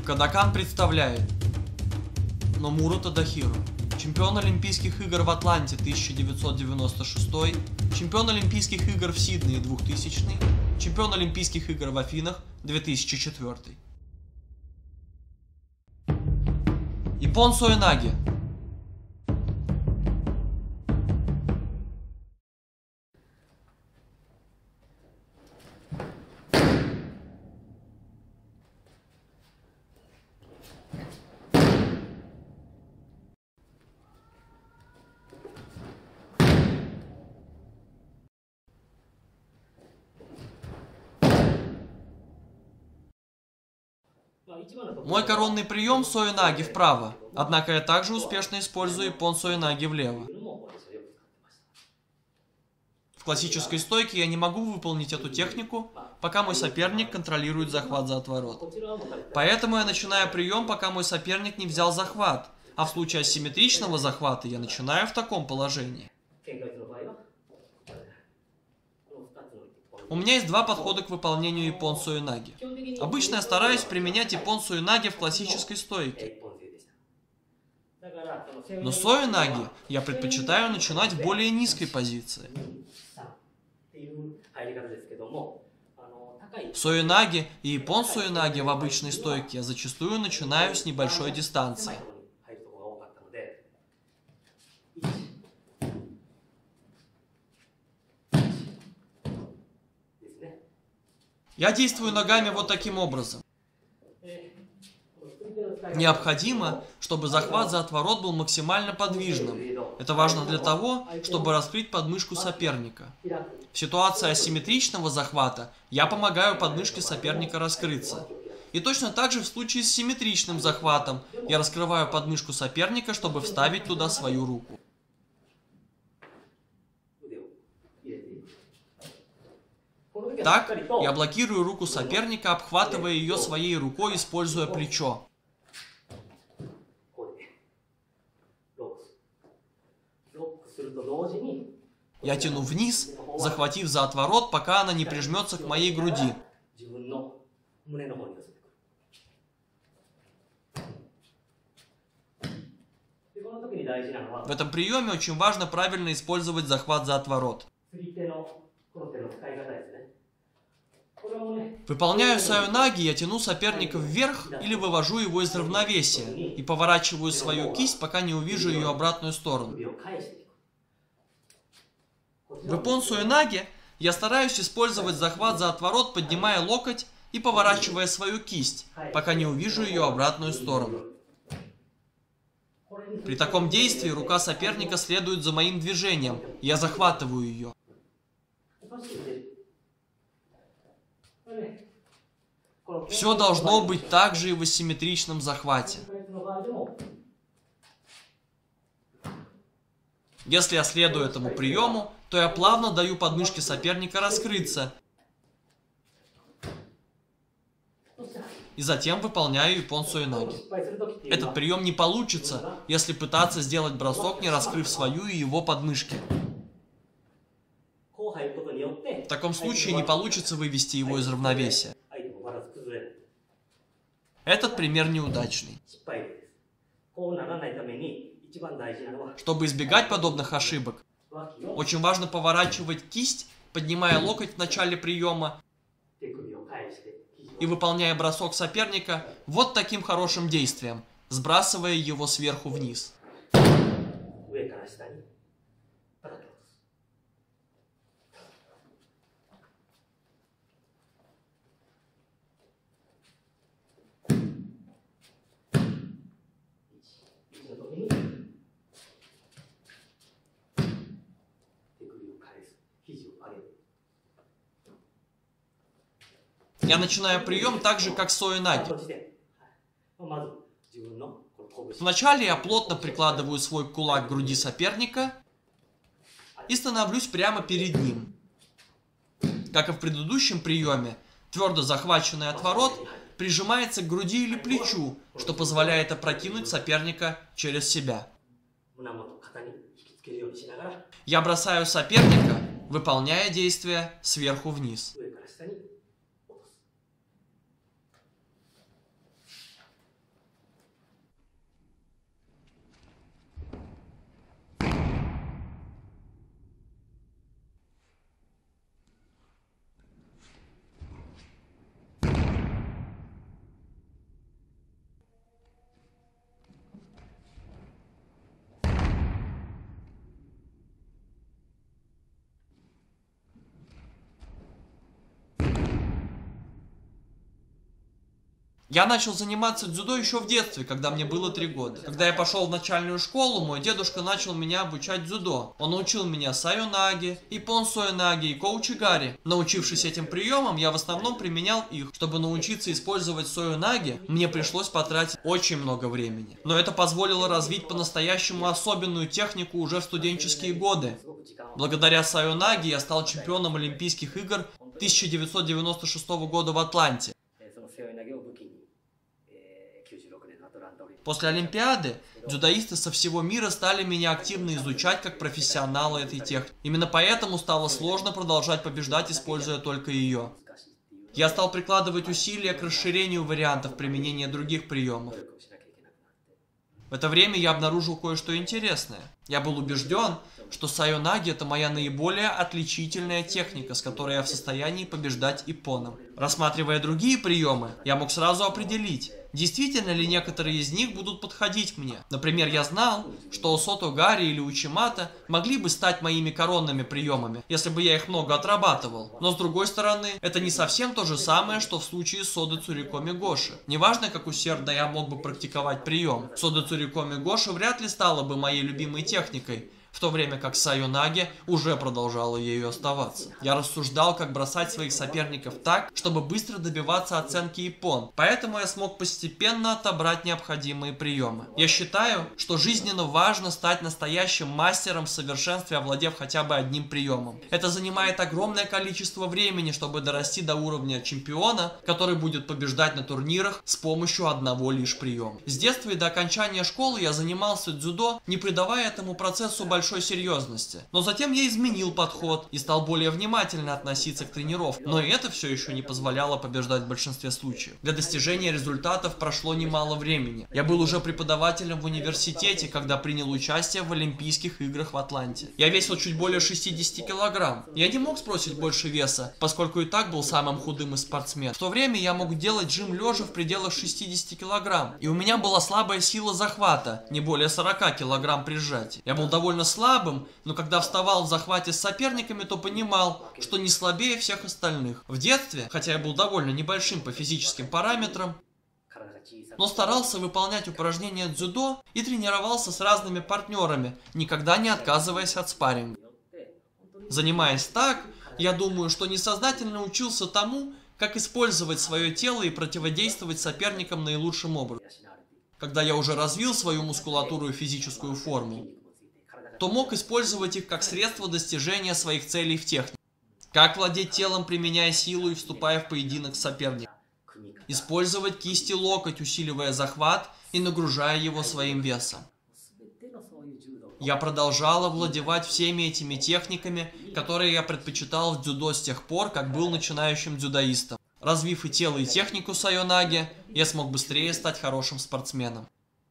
Кодакан представляет Номура Тадахиро, чемпион Олимпийских игр в Атланте 1996, чемпион Олимпийских игр в Сиднее 2000, чемпион Олимпийских игр в Афинах 2004. Иппон Соенаги. Мой коронный прием Соенаги вправо, однако я также успешно использую Иппон Соенаги влево. В классической стойке я не могу выполнить эту технику, пока мой соперник контролирует захват за отворот. Поэтому я начинаю прием, пока мой соперник не взял захват, а в случае асимметричного захвата я начинаю в таком положении. У меня есть два подхода к выполнению Иппон Соенаги. Обычно я стараюсь применять Иппон Соенаги в классической стойке. Но Соенаги я предпочитаю начинать в более низкой позиции. Соенаги и Иппон Соенаги в обычной стойке я зачастую начинаю с небольшой дистанции. Я действую ногами вот таким образом. Необходимо, чтобы захват за отворот был максимально подвижным. Это важно для того, чтобы раскрыть подмышку соперника. В ситуации асимметричного захвата я помогаю подмышке соперника раскрыться. И точно так же в случае с симметричным захватом я раскрываю подмышку соперника, чтобы вставить туда свою руку. Так, я блокирую руку соперника, обхватывая ее своей рукой, используя плечо. Я тяну вниз, захватив за отворот, пока она не прижмется к моей груди. В этом приеме очень важно правильно использовать захват за отворот. Выполняю Соенаги, я тяну соперника вверх или вывожу его из равновесия и поворачиваю свою кисть, пока не увижу ее обратную сторону. В Иппон Соенаги я стараюсь использовать захват за отворот, поднимая локоть и поворачивая свою кисть, пока не увижу ее обратную сторону. При таком действии рука соперника следует за моим движением, я захватываю ее. Все должно быть так же и в асимметричном захвате. Если я следую этому приему, то я плавно даю подмышке соперника раскрыться. И затем выполняю Иппон Соенаги. Этот прием не получится, если пытаться сделать бросок, не раскрыв свою и его подмышки. В таком случае не получится вывести его из равновесия. Этот пример неудачный. Чтобы избегать подобных ошибок, очень важно поворачивать кисть, поднимая локоть в начале приема и выполняя бросок соперника вот таким хорошим действием, сбрасывая его сверху вниз. Я начинаю прием так же, как Соенаги. Вначале я плотно прикладываю свой кулак к груди соперника и становлюсь прямо перед ним. Как и в предыдущем приеме, твердо захваченный отворот прижимается к груди или плечу, что позволяет опрокинуть соперника через себя. Я бросаю соперника, выполняя действие сверху вниз. Я начал заниматься дзюдо еще в детстве, когда мне было 3 года. Когда я пошел в начальную школу, мой дедушка начал меня обучать дзюдо. Он научил меня сайонаге, иппон сойонаге и коучигари. Научившись этим приемам, я в основном применял их. Чтобы научиться использовать сойонаге, мне пришлось потратить очень много времени. Но это позволило развить по-настоящему особенную технику уже в студенческие годы. Благодаря сайонаге я стал чемпионом Олимпийских игр 1996 года в Атланте. После Олимпиады дзюдоисты со всего мира стали меня активно изучать как профессионала этой техники. Именно поэтому стало сложно продолжать побеждать, используя только ее. Я стал прикладывать усилия к расширению вариантов применения других приемов. В это время я обнаружил кое-что интересное. Я был убежден, что сайонаги — это моя наиболее отличительная техника, с которой я в состоянии побеждать иппоном. Рассматривая другие приемы, я мог сразу определить, действительно ли некоторые из них будут подходить мне. Например, я знал, что сото-гари или учимата могли бы стать моими коронными приемами, если бы я их много отрабатывал. Но с другой стороны, это не совсем то же самое, что в случае с Содо Цурикоми Гоши. Неважно, как усердно я мог бы практиковать прием, Содо Цурикоми Гоши вряд ли стала бы моей любимой техникой, в то время как сайонаге уже продолжала ею оставаться. Я рассуждал, как бросать своих соперников так, чтобы быстро добиваться оценки иппон, поэтому я смог постепенно отобрать необходимые приемы. Я считаю, что жизненно важно стать настоящим мастером в совершенстве, овладев хотя бы одним приемом. Это занимает огромное количество времени, чтобы дорасти до уровня чемпиона, который будет побеждать на турнирах с помощью одного лишь приема. С детства и до окончания школы я занимался дзюдо, не придавая этому процессу большой серьезности. Но затем я изменил подход и стал более внимательно относиться к тренировкам. Но и это все еще не позволяло побеждать в большинстве случаев. Для достижения результатов прошло немало времени. Я был уже преподавателем в университете, когда принял участие в Олимпийских играх в Атланте. Я весил чуть более 60 килограмм. Я не мог сбросить больше веса, поскольку и так был самым худым из спортсменов. В то время я мог делать жим лежа в пределах 60 килограмм. И у меня была слабая сила захвата, не более 40 килограмм при сжатии. Я был довольно слабым, но когда вставал в захвате с соперниками, то понимал, что не слабее всех остальных. В детстве, хотя я был довольно небольшим по физическим параметрам, но старался выполнять упражнения дзюдо и тренировался с разными партнерами, никогда не отказываясь от спарринга. Занимаясь так, я думаю, что несознательно учился тому, как использовать свое тело и противодействовать соперникам наилучшим образом. Когда я уже развил свою мускулатуру и физическую форму, то мог использовать их как средство достижения своих целей в технике. Как владеть телом, применяя силу и вступая в поединок с соперником. Использовать кисть и локоть, усиливая захват и нагружая его своим весом. Я продолжал овладевать всеми этими техниками, которые я предпочитал в дзюдо с тех пор, как был начинающим дзюдоистом. Развив и тело, и технику сайонаге, я смог быстрее стать хорошим спортсменом.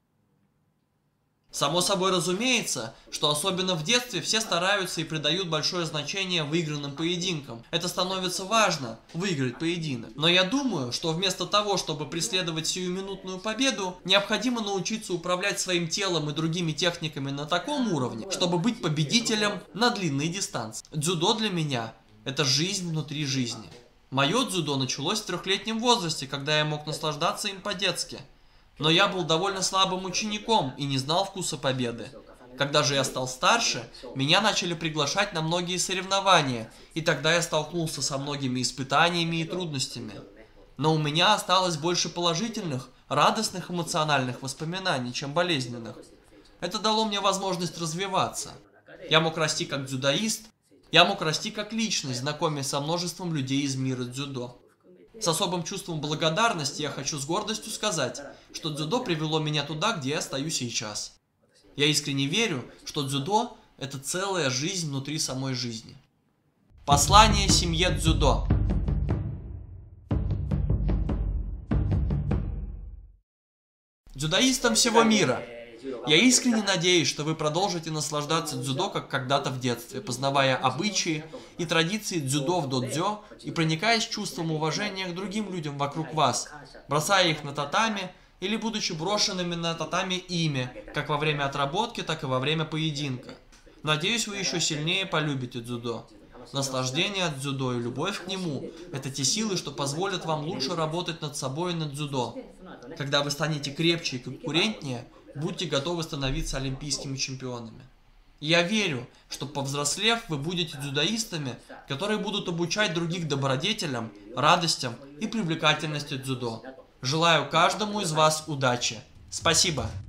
Само собой разумеется, что особенно в детстве все стараются и придают большое значение выигранным поединкам. Это становится важно – выиграть поединок. Но я думаю, что вместо того, чтобы преследовать сиюминутную победу, необходимо научиться управлять своим телом и другими техниками на таком уровне, чтобы быть победителем на длинной дистанции. Дзюдо для меня – это жизнь внутри жизни. Мое дзюдо началось в 3-летнем возрасте, когда я мог наслаждаться им по-детски. Но я был довольно слабым учеником и не знал вкуса победы. Когда же я стал старше, меня начали приглашать на многие соревнования, и тогда я столкнулся со многими испытаниями и трудностями. Но у меня осталось больше положительных, радостных эмоциональных воспоминаний, чем болезненных. Это дало мне возможность развиваться. Я мог расти как дзюдоист, я мог расти как личность, знакомясь со множеством людей из мира дзюдо. С особым чувством благодарности я хочу с гордостью сказать, что дзюдо привело меня туда, где я стою сейчас. Я искренне верю, что дзюдо – это целая жизнь внутри самой жизни. Послание семье дзюдо. Дзюдоистам всего мира! Я искренне надеюсь, что вы продолжите наслаждаться дзюдо, как когда-то в детстве, познавая обычаи и традиции дзюдо в додзё и проникаясь чувством уважения к другим людям вокруг вас, бросая их на татами или будучи брошенными на татами ими, как во время отработки, так и во время поединка. Надеюсь, вы еще сильнее полюбите дзюдо. Наслаждение от дзюдо и любовь к нему – это те силы, что позволят вам лучше работать над собой и над дзюдо. Когда вы станете крепче и конкурентнее, будьте готовы становиться олимпийскими чемпионами. Я верю, что повзрослев, вы будете дзюдоистами, которые будут обучать других добродетелям, радостям и привлекательности дзюдо. Желаю каждому из вас удачи. Спасибо!